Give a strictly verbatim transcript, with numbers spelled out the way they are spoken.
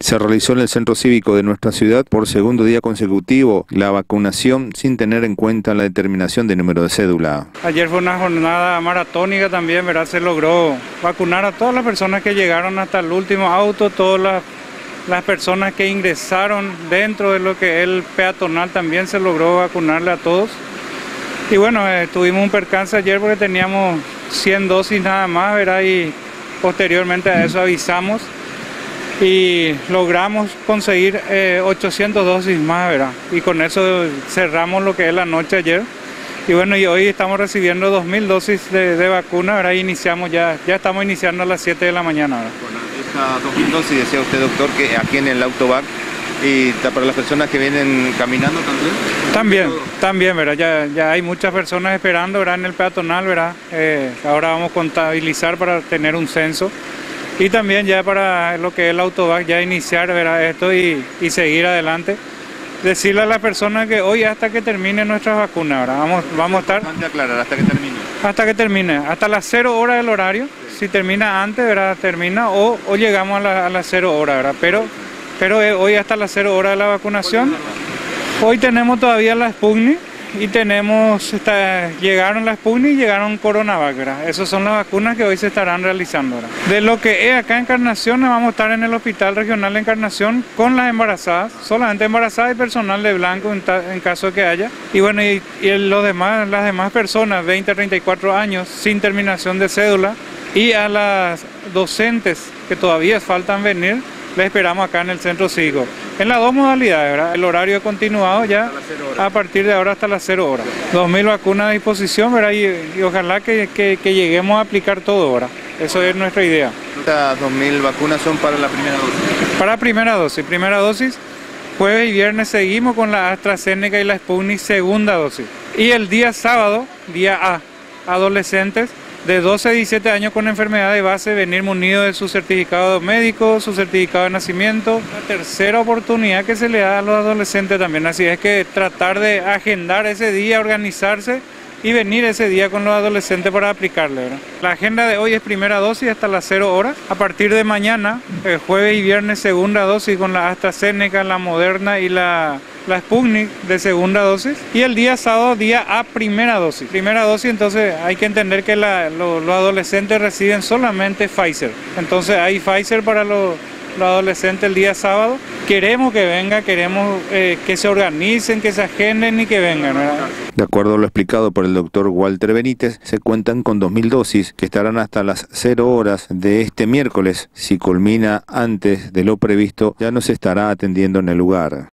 Se realizó en el centro cívico de nuestra ciudad por segundo día consecutivo la vacunación sin tener en cuenta la determinación de número de cédula. Ayer fue una jornada maratónica también, ¿verdad? Se logró vacunar a todas las personas que llegaron hasta el último auto, todas las, las personas que ingresaron dentro de lo que es el peatonal también se logró vacunarle a todos. Y bueno, eh, tuvimos un percance ayer porque teníamos cien dosis nada más, ¿verdad? Y posteriormente a eso avisamos y logramos conseguir eh, ochocientas dosis más, ¿verdad? Y con eso cerramos lo que es la noche ayer. Y bueno, y hoy estamos recibiendo dos mil dosis de, de vacuna, ¿verdad? Y iniciamos ya, ya estamos iniciando a las siete de la mañana, ¿verdad? Bueno, estas dos mil dosis, decía usted, doctor, que aquí en el autobac, y para las personas que vienen caminando también. También, también, ¿verdad? Ya, ya hay muchas personas esperando, ¿verdad? En el peatonal, ¿verdad? Eh, ahora vamos a contabilizar para tener un censo. Y también ya para lo que es el autobac, ya iniciar, ¿verdad? Esto y, y seguir adelante. Decirle a las personas que hoy hasta que termine nuestras vacunas, ¿verdad? Vamos, vamos a estar... Importante aclarar, hasta que termine. Hasta que termine, hasta las cero horas del horario. Si termina antes, ¿verdad? Termina o, o llegamos a, la, a las cero horas, ¿verdad? Pero, pero eh, hoy hasta las cero horas de la vacunación. Hoy tenemos todavía la Sputnik y tenemos, está, llegaron la Sputnik y llegaron Coronavac, ¿verdad? Esas son las vacunas que hoy se estarán realizando, ¿verdad? De lo que es acá Encarnación, vamos a estar en el Hospital Regional de Encarnación con las embarazadas, solamente embarazadas y personal de blanco en, ta, en caso de que haya. Y bueno, y, y los demás, las demás personas, veinte a treinta y cuatro años, sin terminación de cédula, y a las docentes que todavía faltan venir, les esperamos acá en el centro cívico. En las dos modalidades, ¿verdad? El horario continuado ya a partir de ahora hasta las cero horas. dos mil vacunas a disposición, ¿verdad? Y, y ojalá que, que, que lleguemos a aplicar todo, ¿verdad? Eso es nuestra idea. Estas dos mil vacunas son para la primera dosis. Para primera dosis. Primera dosis, jueves y viernes seguimos con la AstraZeneca y la Sputnik segunda dosis. Y el día sábado, día A, adolescentes de doce a diecisiete años con enfermedad de base, venir munido de su certificado médico, su certificado de nacimiento. La tercera oportunidad que se le da a los adolescentes también, así es que tratar de agendar ese día, organizarse y venir ese día con los adolescentes para aplicarle, ¿verdad? La agenda de hoy es primera dosis hasta las cero horas. A partir de mañana, el jueves y viernes, segunda dosis con la AstraZeneca, la Moderna y la... la Sputnik de segunda dosis, y el día sábado día A primera dosis. Primera dosis, entonces hay que entender que la, lo, los adolescentes reciben solamente Pfizer. Entonces hay Pfizer para los, los adolescentes el día sábado. Queremos que venga, queremos eh, que se organicen, que se agenden y que vengan, ¿verdad? De acuerdo a lo explicado por el doctor Walter Benítez, se cuentan con dos mil dosis que estarán hasta las cero horas de este miércoles. Si culmina antes de lo previsto, ya no se estará atendiendo en el lugar.